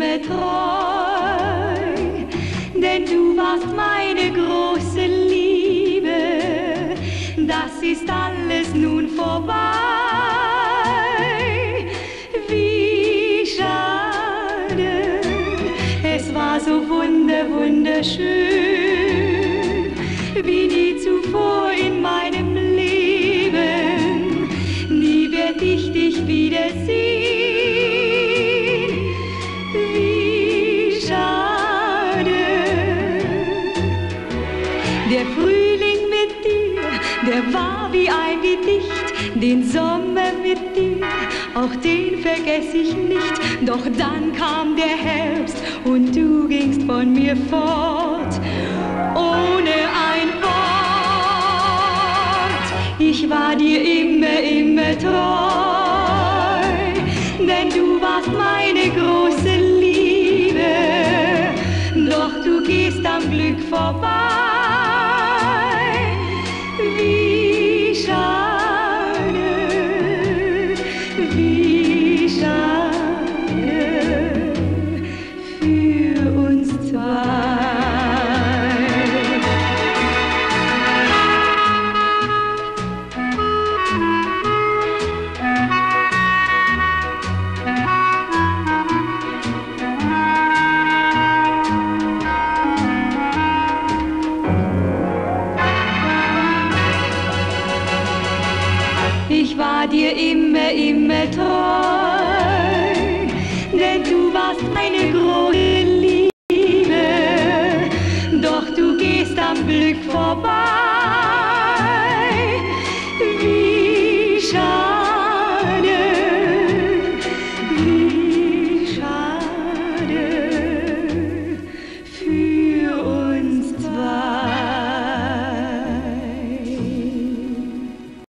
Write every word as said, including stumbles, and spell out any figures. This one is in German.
immer treu, denn du warst meine große Liebe. Das ist alles nun vorbei. Wie schade, es war so wunder, wunderschön, wie nie zuvor in meinem Leben. Nie werd ich dich wiedersehen. Wie schade. Der Frühling mit dir, der war wie ein Gedicht. Den Sommer mit dir, auch den vergess ich nicht. Doch dann kam der Herbst und du gingst von mir fort, ohne ein Wort. Ich war dir immer, immer treu, denn du warst meine große Liebe. Doch du gehst am Glück vorbei. Wie schade, wie schade für uns zwei. Ich war dir immer, immer treu, denn du warst meine große